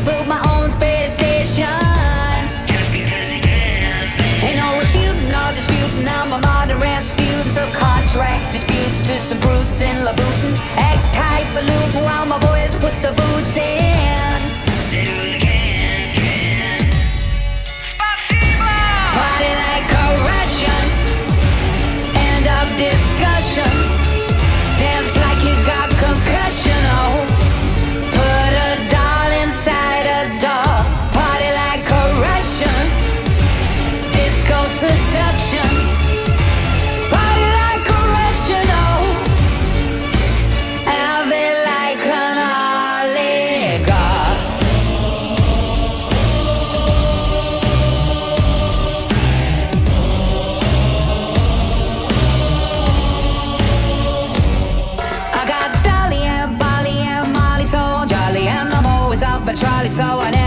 build my own space station. Ain't no refuting or disputing, I'm a modern Rasputin. So contract disputes to some brutes in Louboutin. Act highfalutin while my boys put the boots in. Party like a Russian, end of discussion. Dance like you got concussion, oh. Put a doll inside a doll. Party like a Russian, disco seduction. Party like a Russian, oh. Have it like an oligarch. I got Dolly and Bolly and Molly, so jolly, and I'm always off my trolley, so I